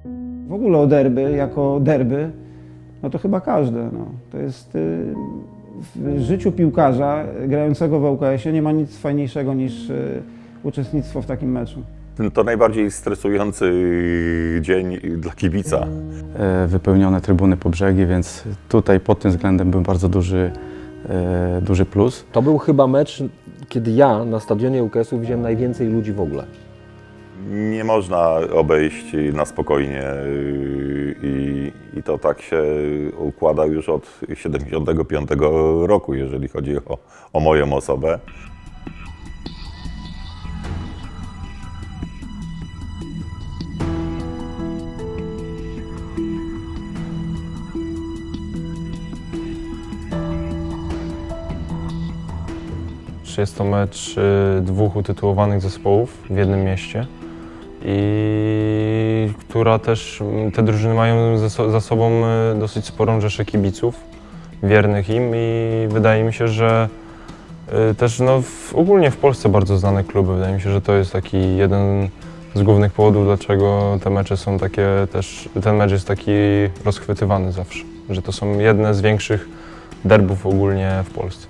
W ogóle o derby, jako derby, no to chyba każde. No. To jest w życiu piłkarza grającego w ŁKS-ie nie ma nic fajniejszego niż uczestnictwo w takim meczu. To najbardziej stresujący dzień dla kibica. Wypełnione trybuny po brzegi, więc tutaj pod tym względem był bardzo duży plus. To był chyba mecz, kiedy ja na stadionie ŁKS-u widziałem najwięcej ludzi w ogóle. Nie można obejść na spokojnie i to tak się układa już od 1975 roku, jeżeli chodzi o moją osobę. Jest to mecz dwóch utytułowanych zespołów w jednym mieście i która też, te drużyny mają za sobą dosyć sporą rzeszę kibiców, wiernych im i wydaje mi się, że też ogólnie w Polsce bardzo znane kluby. Wydaje mi się, że to jest taki jeden z głównych powodów, dlaczego te mecze są takie też, ten mecz jest taki rozchwytywany zawsze, że to są jedne z większych derbów ogólnie w Polsce.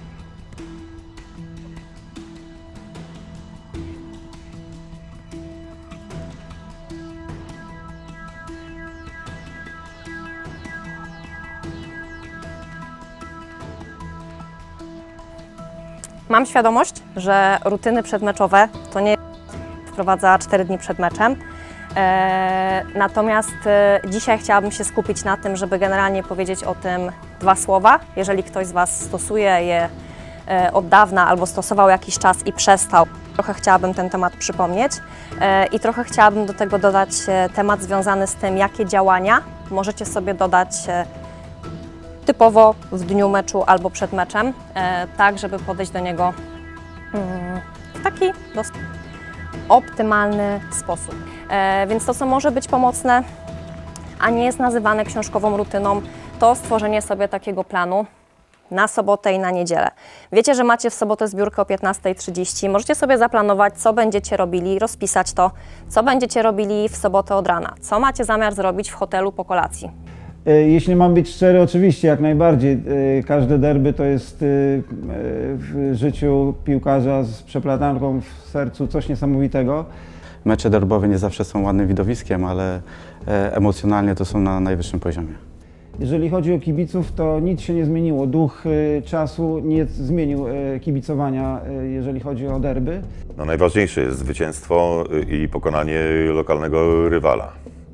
Mam świadomość, że rutyny przedmeczowe to nie wprowadza 4 dni przed meczem. Natomiast dzisiaj chciałabym się skupić na tym, żeby generalnie powiedzieć o tym 2 słowa. Jeżeli ktoś z Was stosuje je od dawna albo stosował jakiś czas i przestał, trochę chciałabym ten temat przypomnieć i trochę chciałabym do tego dodać temat związany z tym, jakie działania możecie sobie dodać typowo w dniu meczu albo przed meczem, tak żeby podejść do niego w taki dosyć optymalny sposób. Więc to, co może być pomocne, a nie jest nazywane książkową rutyną, to stworzenie sobie takiego planu na sobotę i na niedzielę. Wiecie, że macie w sobotę zbiórkę o 15:30. Możecie sobie zaplanować, co będziecie robili, rozpisać to, co będziecie robili w sobotę od rana, co macie zamiar zrobić w hotelu po kolacji. Jeśli mam być szczery, oczywiście, jak najbardziej. Każde derby to jest w życiu piłkarza z przeplatanką w sercu coś niesamowitego. Mecze derbowe nie zawsze są ładnym widowiskiem, ale emocjonalnie to są na najwyższym poziomie. Jeżeli chodzi o kibiców, to nic się nie zmieniło. Duch czasu nie zmienił kibicowania, jeżeli chodzi o derby. No, najważniejsze jest zwycięstwo i pokonanie lokalnego rywala.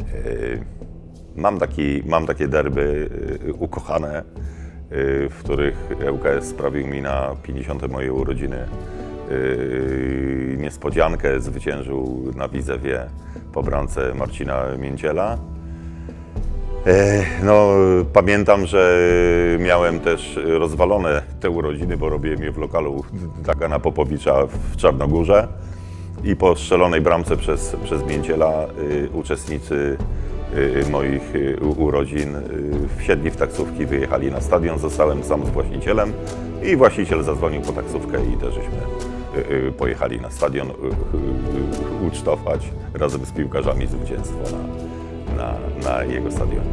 Mam takie derby ukochane, w których ŁKS sprawił mi na 50. moje urodziny niespodziankę. Zwyciężył na Widzewie po bramce Marcina Mięciela. No, pamiętam, że miałem też rozwalone te urodziny, bo robiłem je w lokalu Dagana Popowicza w Czarnogórze i po strzelonej bramce przez Mięciela uczestnicy moich urodzin wsiedli w taksówki, wyjechali na stadion, zostałem sam z właścicielem i właściciel zadzwonił po taksówkę i też żeśmy pojechali na stadion ucztować razem z piłkarzami zwycięstwo na jego stadionie.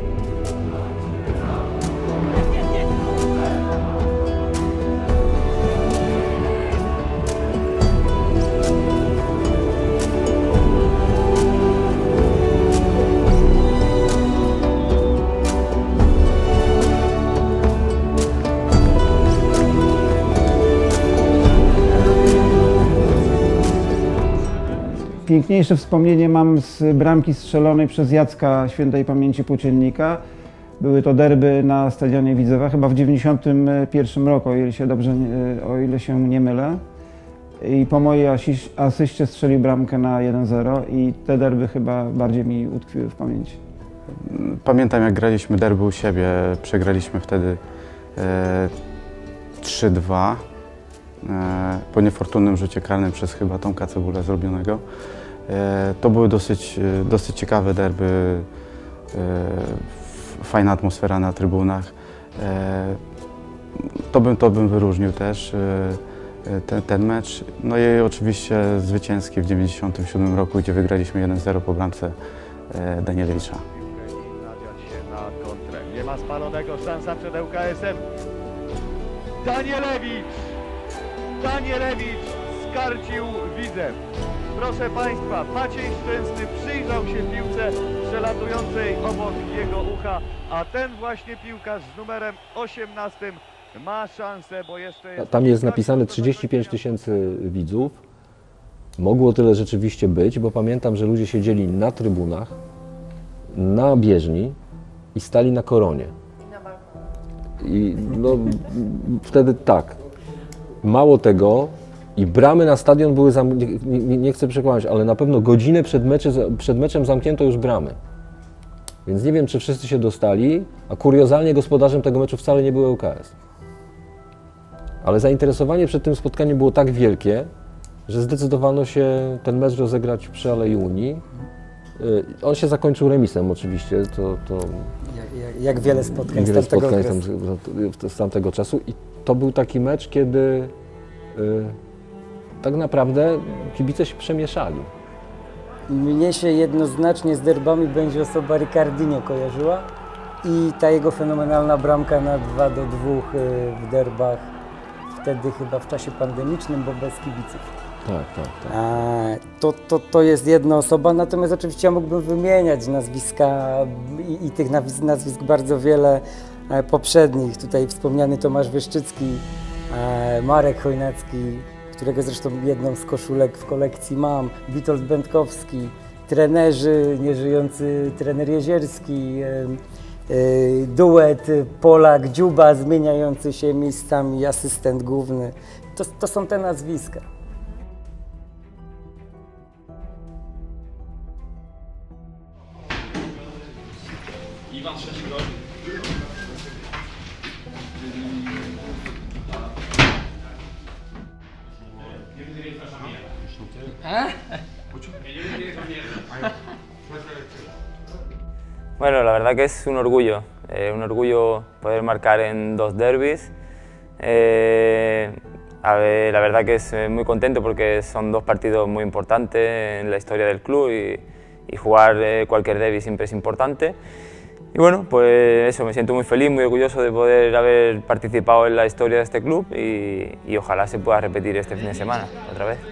Piękniejsze wspomnienie mam z bramki strzelonej przez Jacka świętej pamięci Płóciennika. Były to derby na stadionie Widzewa, chyba w 1991 roku, o ile się nie mylę. I po mojej asyście strzelił bramkę na 1-0 i te derby chyba bardziej mi utkwiły w pamięci. Pamiętam, jak graliśmy derby u siebie, przegraliśmy wtedy 3-2 po niefortunnym rzucie karnym przez chyba Tomka Cebulę zrobionego. To były dosyć ciekawe derby, fajna atmosfera na trybunach. To bym wyróżnił też ten mecz. No i oczywiście zwycięski w 1997 roku, gdzie wygraliśmy 1-0 po bramce Danielewicza. Nadziać się na kontrę. Nie ma spalonego, szansa przed ŁKS-em. Danielewicz skarcił Widzew. Proszę Państwa, Maciej Szczęsny przyjrzał się piłce przelatującej obok jego ucha, a ten właśnie piłkarz z numerem 18 ma szansę, bo jeszcze jest... Tam jest napisane 35 000 widzów. Mogło tyle rzeczywiście być, bo pamiętam, że ludzie siedzieli na trybunach, na bieżni i stali na koronie. I no, wtedy tak. Mało tego, i bramy na stadion były, nie chcę przekłamać, ale na pewno godzinę przed meczem zamknięto już bramy. Więc nie wiem, czy wszyscy się dostali, a kuriozalnie gospodarzem tego meczu wcale nie był ŁKS. Ale zainteresowanie przed tym spotkaniem było tak wielkie, że zdecydowano się ten mecz rozegrać przy Alei Unii. On się zakończył remisem oczywiście. Jak wiele spotkań z tamtego czasu. I to był taki mecz, kiedy tak naprawdę kibice się przemieszali. Mnie się jednoznacznie z derbami będzie osoba Ricardinho kojarzyła i ta jego fenomenalna bramka na 2-2 w derbach, wtedy chyba w czasie pandemicznym, bo bez kibiców. Tak. To jest jedna osoba, natomiast oczywiście ja mógłbym wymieniać nazwiska i tych nazwisk bardzo wiele poprzednich. Tutaj wspomniany Tomasz Wieszczycki, Marek Chojnacki, którego zresztą jedną z koszulek w kolekcji mam, Witold Będkowski, trenerzy, nieżyjący trener Jezierski, duet Polak-Dziuba zmieniający się miejscami, asystent główny. To są te nazwiska. Iwan Trzecigol. Bueno, la verdad que es un orgullo poder marcar en 2 derbis. La verdad que es muy contento porque son 2 partidos muy importantes en la historia del club y jugar cualquier derbi siempre es importante. Y bueno, pues eso, me siento muy feliz, muy orgulloso de poder haber participado en la historia de este club y ojalá se pueda repetir este fin de semana otra vez.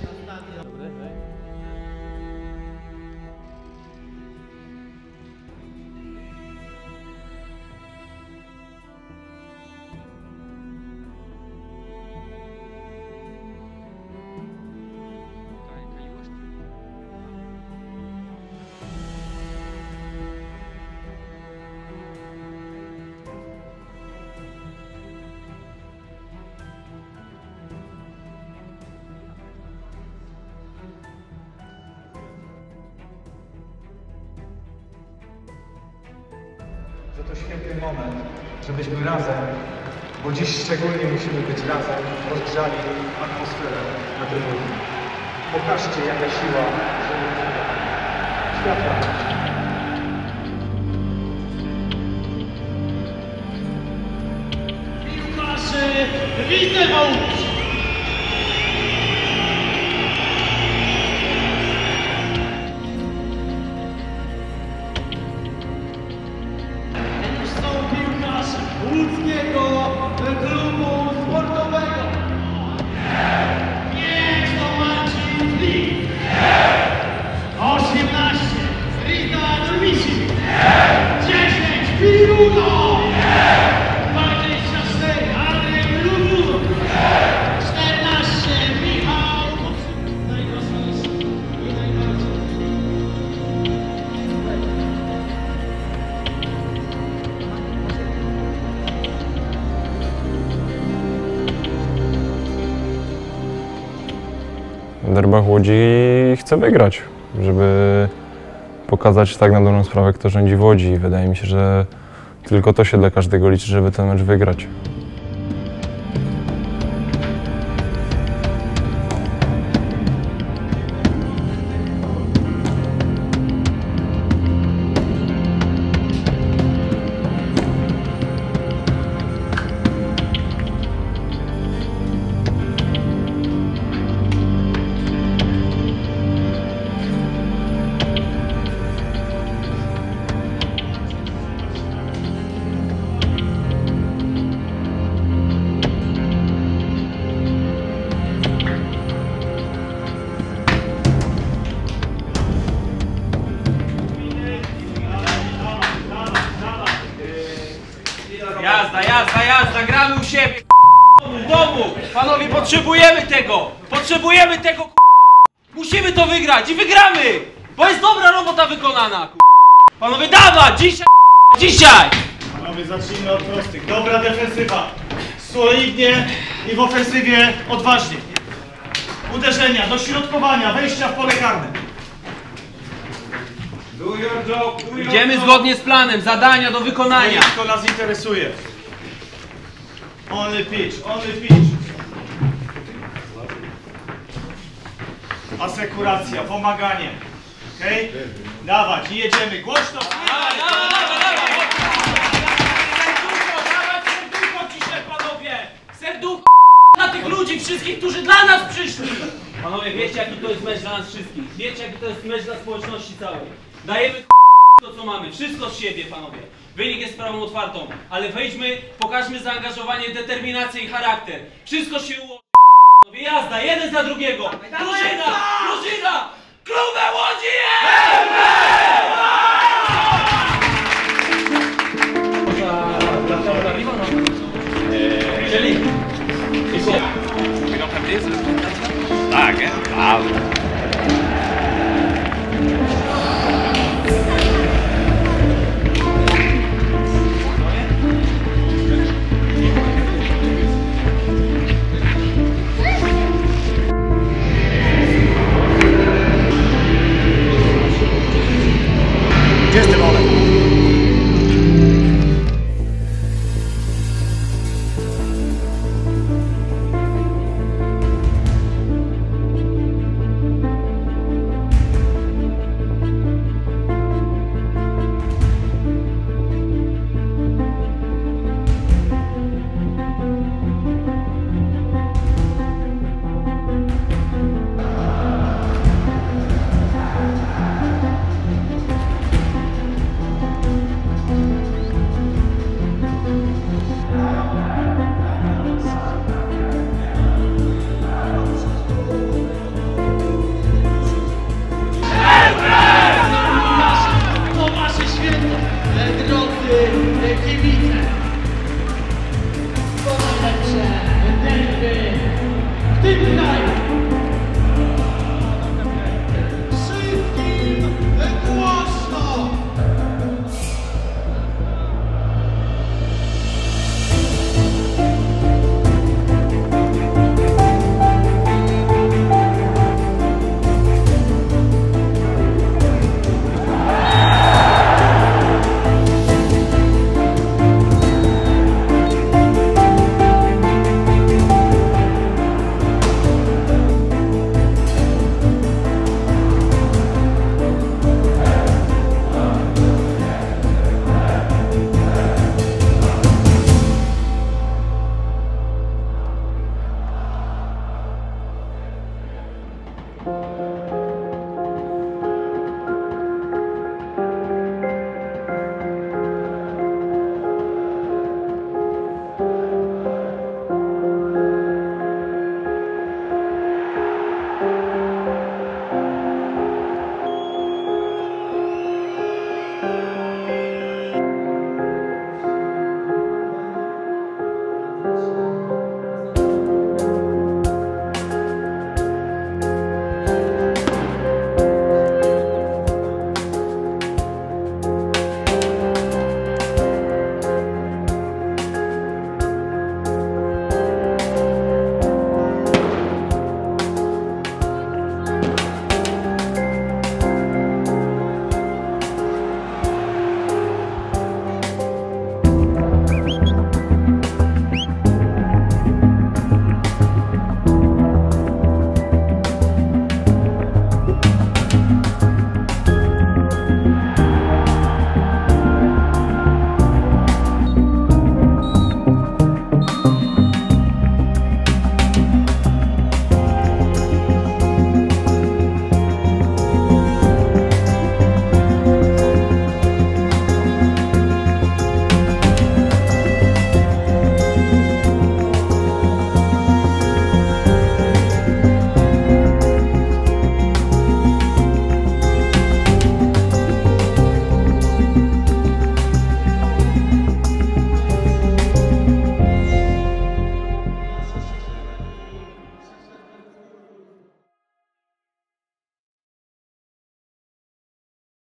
Że to świetny moment, żebyśmy razem, bo dziś szczególnie musimy być razem, rozgrzali atmosferę na trybunie. Pokażcie, jaka siła, światła. Piłkarze Widzew! Łódzkiego klubu sportowego. Niech to Marcin Lee. 18 Rita Dormisi. 10 Piruno. 24 Adrian Lubu. 14 Michał. Najważniejszy i najbardziej. W derbach Łodzi chcę wygrać, żeby pokazać tak na dobrą sprawę, kto rządzi w Łodzi. Wydaje mi się, że tylko to się dla każdego liczy, żeby ten mecz wygrać. jazda, gramy u siebie, w domu. Panowie, potrzebujemy tego. Potrzebujemy tego, musimy to wygrać i wygramy, bo jest dobra robota wykonana, Panowie, dawać, dzisiaj, dzisiaj. Panowie, zacznijmy od prostych. Dobra defensywa. Solidnie i w ofensywie odważnie. Uderzenia, dośrodkowania, wejścia w pole karne. Idziemy zgodnie z planem, zadania do wykonania. To nas interesuje. Only pitch, only pitch. Asekuracja, pomaganie. Okej? Okay? Dawać i jedziemy. Głośno. Serducho ciszę, panowie. Serducho dla tych ludzi wszystkich, którzy dla nas przyszli. Panowie, wiecie jaki to jest mecz dla nas wszystkich. Wiecie jaki to jest mecz dla społeczności całej. Dajemy to co mamy, wszystko z siebie, panowie. Wynik jest sprawą otwartą, ale wejdźmy, pokażmy zaangażowanie, determinację i charakter. Wszystko się ułoży. Panowie, jazda, jeden za drugiego. Drużyna, drużyna, klubem Łodzi Czyli? Tak, Gdzie jest ten Olek?